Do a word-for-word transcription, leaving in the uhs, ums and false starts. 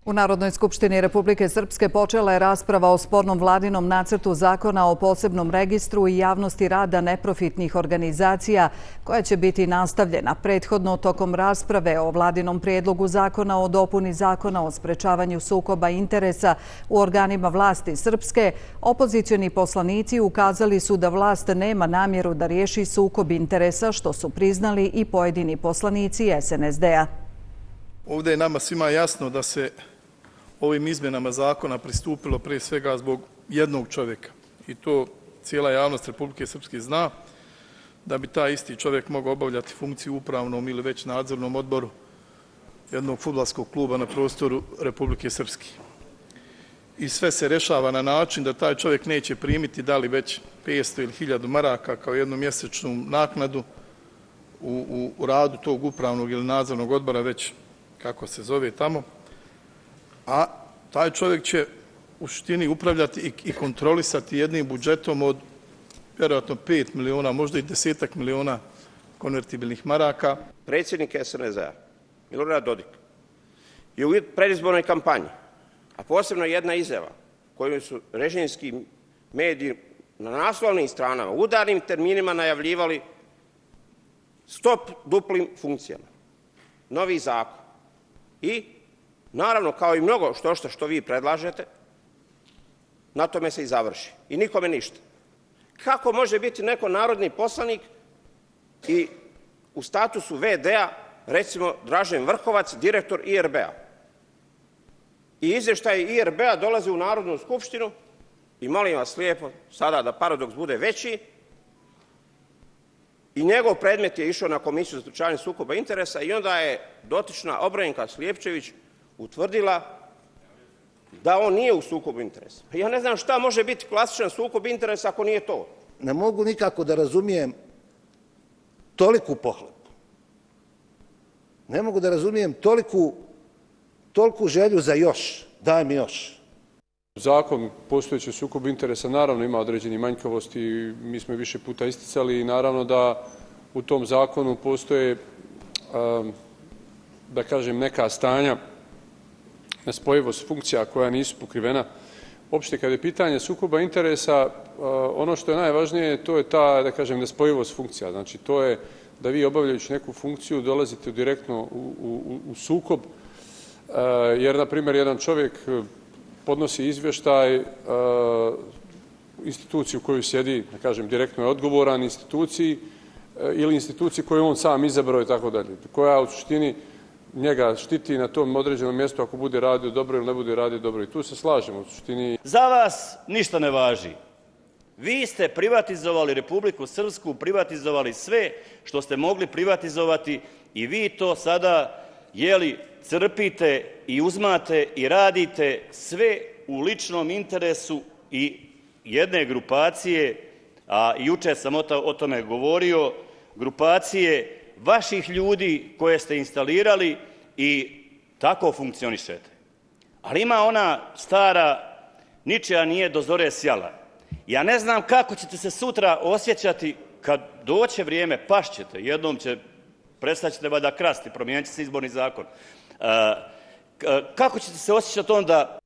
U Narodnoj skupštini Republike Srpske počela je rasprava o spornom vladinom nacrtu zakona o posebnom registru i javnosti rada neprofitnih organizacija, koja će biti nastavljena. Prethodno, tokom rasprave o vladinom prijedlogu zakona o dopuni zakona o sprečavanju sukoba interesa u organima vlasti Srpske, opozicioni poslanici ukazali su da vlast nema namjeru da riješi sukob interesa, što su priznali i pojedini poslanici S N S D-a. Ovdje je nama svima jasno da se ovim izmjenama zakona pristupilo prije svega zbog jednog čovjeka. I to cijela javnost Republike Srpske zna, da bi taj isti čovjek mogao obavljati funkciju u upravnom ili već nadzornom odboru jednog fudbalskog kluba na prostoru Republike Srpske. I sve se rešava na način da taj čovjek neće primiti da li već petsto ili hiljadu maraka kao jednu mjesečnu naknadu u, u, u radu tog upravnog ili nadzornog odbora, već kako se zove tamo, a taj čovjek će u suštini upravljati i, i kontrolisati jednim budžetom od vjerojatno pet miliona, možda i desetak miliona konvertibilnih maraka. Predsjednik S N S D-a, Milorad Dodik, je u predizbornoj kampanji, a posebno jedna izjava koju su režimski mediji na naslovnim stranama, u udarnim terminima najavljivali stop duplim funkcijama, novi zakon. I naravno, kao i mnogo što što što vi predlažete, na tome se i završi. I nikome ništa. Kako može biti neko narodni poslanik i u statusu V D-a, recimo Dražen Vrhovac, direktor I R B-a? I izvještaj I R B-a dolazi u Narodnu skupštinu i molim vas lijepo, sada da paradoks bude veći, i njegov predmet je išao na Komisiju za sprečavanje sukoba interesa i onda je dotična Obranka Slijepčević utvrdila da on nije u sukobu interesa. Ja ne znam šta može biti klasičan sukob interesa ako nije to. Ne mogu nikako da razumijem toliku pohlepu. Ne mogu da razumijem toliku, toliku želju za još. Daj mi još. Zakon postojeći sukob interesa naravno ima određeni manjkavosti, mi smo više puta isticali i naravno da u tom zakonu postoje, da kažem, neka stanja, nespojivost funkcija koja nisu pokrivena. Opšte, kada je pitanje sukoba interesa, ono što je najvažnije, to je ta, da kažem, nespojivost funkcija. Znači, to je da vi obavljajući neku funkciju dolazite direktno u, u, u sukob, jer, na primjer, jedan čovjek podnosi izvještaj instituciji u kojoj sjedi, da kažem, direktno je odgovoran instituciji ili instituciji koju on sam izabrao i tako dalje, koja u suštini njega štiti na tom određenom mjestu ako bude radio dobro ili ne bude radio dobro. I tu se slažemo u suštini. Za vas ništa ne važi. Vi ste privatizovali Republiku Srpsku, privatizovali sve što ste mogli privatizovati i vi to sada, jeli, crpite i uzmate i radite sve u ličnom interesu i jedne grupacije, a juče sam o tome govorio, grupacije vaših ljudi koje ste instalirali i tako funkcionišete. Ali ima ona stara, ničija nije do zore sjala. Ja ne znam kako ćete se sutra osjećati kad doće vrijeme, pašćete, jednom će, prestaćete valjda krasti, promijenit će se izborni zakon. Kako ćete se osjećati onda